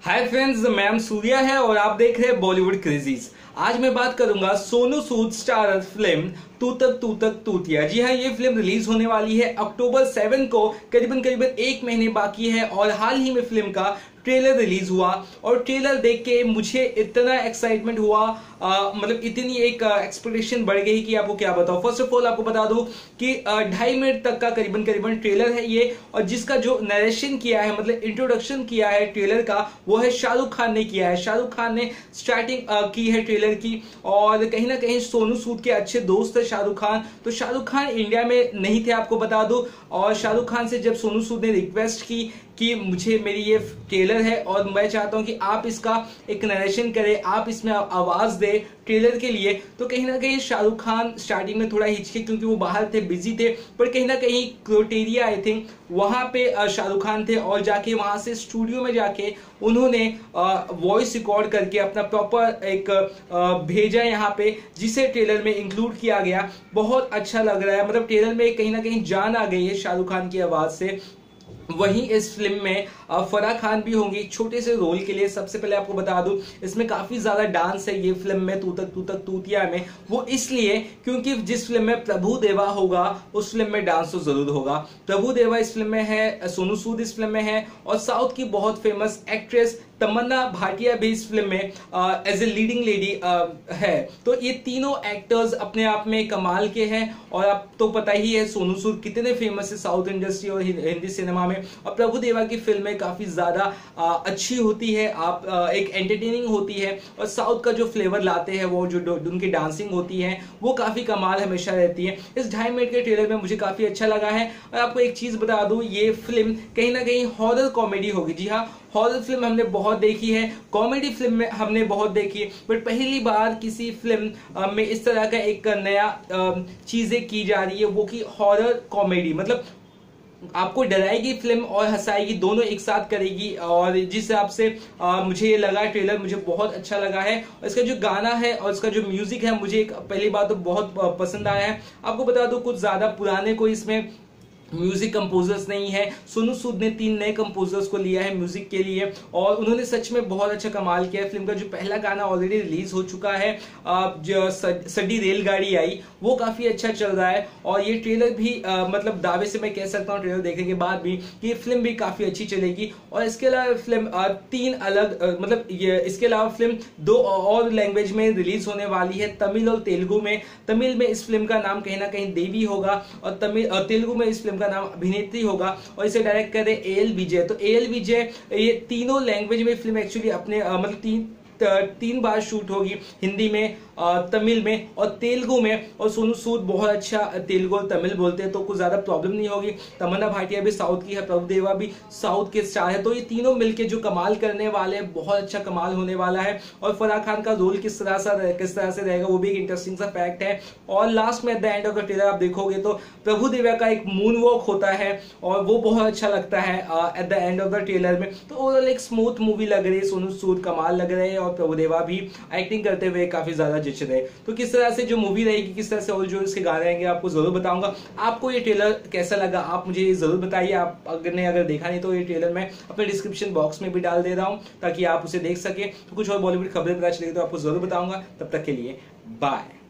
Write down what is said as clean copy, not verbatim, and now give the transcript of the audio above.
Hi friends, मैं सूर्या है और आप देख रहे हैं बॉलीवुड क्रेजीज। आज मैं बात करूंगा सोनू सूद स्टारर फिल्म तू तक तूतिया। जी हाँ, ये फिल्म रिलीज होने वाली है अक्टूबर 7 को। करीबन एक महीने बाकी है और हाल ही में फिल्म का ट्रेलर रिलीज हुआ और ट्रेलर देख के मुझे इतना एक्साइटमेंट हुआ, मतलब इतनी एक एक्सपेक्टेशन बढ़ गई कि आपको क्या बताऊं। फर्स्ट ऑफ ऑल आपको बता दूं कि 2.5 मिनट तक का करीबन ट्रेलर है ये, और जिसका जो नरेशन किया है, मतलब इंट्रोडक्शन किया है ट्रेलर का, वो है शाहरुख खान ने किया है। शाहरुख खान ने स्टार्टिंग की है ट्रेलर की, और कहीं ना कहीं सोनू सूद के अच्छे दोस्त है शाहरुख खान। तो शाहरुख खान इंडिया में नहीं थे, आपको बता दूं, और शाहरुख खान से जब सोनू सूद ने रिक्वेस्ट की कि मुझे मेरी ये ट्रेलर है और मैं चाहता हूं कि आप इसका एक नरेशन करें, आप इसमें आवाज दे ट्रेलर के लिए, तो कहीं ना कहीं शाहरुख खान स्टार्टिंग में थोड़ा हिचके, क्योंकि वो बाहर थे, बिजी थे। पर कहीं ना कहीं क्राइटेरिया आई थिंक वहां पे शाहरुख खान थे, और जाके वहां से स्टूडियो में जाके उन्होंने वॉइस रिकॉर्ड करके अपना प्रॉपर एक भेजा यहाँ पे, जिसे ट्रेलर में इंक्लूड किया गया। बहुत अच्छा लग रहा है, मतलब ट्रेलर में कहीं ना कहीं जान आ गई है शाहरुख खान की आवाज से। वहीं इस फिल्म में फराह खान भी होंगी छोटे से रोल के लिए। सबसे पहले आपको बता दूं, इसमें काफी ज्यादा डांस है ये फिल्म में, तू तक तूतिया में। वो इसलिए क्योंकि जिस फिल्म में प्रभु देवा होगा उस फिल्म में डांस तो जरूर होगा। प्रभु देवा इस फिल्म में है, सोनू सूद इस फिल्म में है, और साउथ की बहुत फेमस एक्ट्रेस तमन्ना भाटिया भी इस फिल्म में एज ए लीडिंग लेडी है। तो ये तीनों एक्टर्स अपने आप में कमाल के हैं, और अब तो पता ही है सोनू सूद कितने फेमस है साउथ इंडस्ट्री और हिंदी सिनेमा में। और प्रभु देवा की फिल्में काफी ज्यादा अच्छी होती है, आप एक एंटरटेनिंग होती है, और साउथ का जो फ्लेवर लाते हैं, वो जो उनकी डांसिंग होती है वो काफी कमाल हमेशा रहती है। इस 2.5 मिनट के ट्रेलर में मुझे काफी अच्छा लगा है। और आपको एक चीज बता दूं, ये फिल्म कहीं ना कहीं हॉरर कॉमेडी होगी। जी हाँ, हॉरर फिल्म हमने बहुत देखी है, कॉमेडी फिल्म में हमने बहुत देखी है, बट पहली बार किसी फिल्म में इस तरह का एक नया चीजें की जा रही है, वो की हॉरर कॉमेडी। मतलब आपको डराएगी फिल्म और हंसाएगी, दोनों एक साथ करेगी। और जिस हिसाब से मुझे ये लगा ट्रेलर, मुझे बहुत अच्छा लगा है। और इसका जो गाना है और इसका जो म्यूजिक है, मुझे पहली बात तो बहुत पसंद आया है। आपको बता दूं, कुछ ज्यादा पुराने कोई इसमें म्यूजिक कंपोजर्स नहीं है। सोनू सूद ने 3 नए कंपोजर्स को लिया है म्यूजिक के लिए, और उन्होंने सच में बहुत अच्छा कमाल किया है। फिल्म का जो पहला गाना ऑलरेडी रिलीज हो चुका है, जो सडी रेलगाड़ी आई, वो काफी अच्छा चल रहा है। और ये ट्रेलर भी मतलब दावे से मैं कह सकता हूँ ट्रेलर देखने के बाद भी कि ये फिल्म भी काफी अच्छी चलेगी। और इसके अलावा फिल्म 3 अलग मतलब इसके अलावा फिल्म 2 और लैंग्वेज में रिलीज होने वाली है, तमिल और तेलुगु में। तमिल में इस फिल्म का नाम कहीं ना कहीं देवी होगा, और तेलुगु में इस फिल्म का नाम अभिनेत्री होगा, और इसे डायरेक्ट करे एएल विजय। तो एएल विजय, ये तीनों लैंग्वेज में फिल्म एक्चुअली अपने मतलब 3 बार शूट होगी, हिंदी में, तमिल में और तेलुगु में। और सोनू सूद बहुत अच्छा तेलुगु और तमिल बोलते हैं, तो कुछ ज्यादा प्रॉब्लम नहीं होगी। तमन्ना भाटिया भी साउथ की है, प्रभु देवा भी साउथ के स्टार है। तो ये तीनों मिलके जो कमाल करने वाले हैं, बहुत अच्छा कमाल होने वाला है। और फराह खान का रोल किस तरह से रहेगा, वो भी एक इंटरेस्टिंग सा फैक्ट है। और लास्ट में at the end of the trailer आप देखोगे तो प्रभु देवा का एक मून वॉक होता है, और वो बहुत अच्छा लगता है at the end of the trailer में। तो ओवरऑल एक स्मूथ मूवी लग रही है, सोनू सूद कमाल लग रहे हैं, और प्रभु देवा भी एक्टिंग करते हुए काफी ज्यादा जच रहे। तो किस तरह से जो मूवी रहेगी, किस तरह से और जो इसके गाने आएंगे, आपको जरूर बताऊंगा। आपको ये ट्रेलर कैसा लगा, आप मुझे जरूर बताइए। आप अगर देखा नहीं तो ये ट्रेलर मैं अपने डिस्क्रिप्शन बॉक्स में भी डाल दे रहा हूं, ताकि आप उसे देख सके। तो कुछ और बॉलीवुड खबरें पता चलेगी तो आपको जरूर बताऊंगा। तब तक के लिए बाय।